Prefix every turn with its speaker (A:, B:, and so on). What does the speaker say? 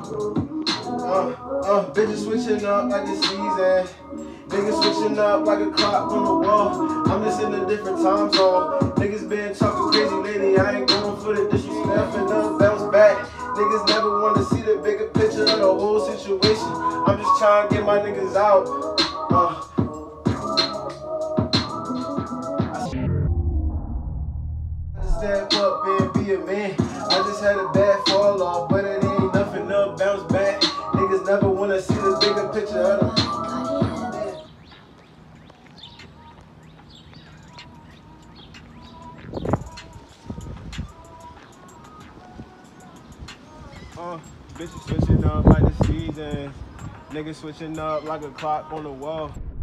A: Bitches switching up like it's season. Niggas switching up like a clock on the wall. I'm just in a different time zone. Niggas been talking crazy lately. I ain't going for the disrespect and the bounce back. Niggas never want to see the bigger picture of the whole situation. I'm just trying to get my niggas out. Step up and be a man. I just had a bad fall off, but it ain't nothing to bounce back. Niggas never want to see the bigger picture of the bitches switching up like the seasons. Niggas switching up like a clock on the wall.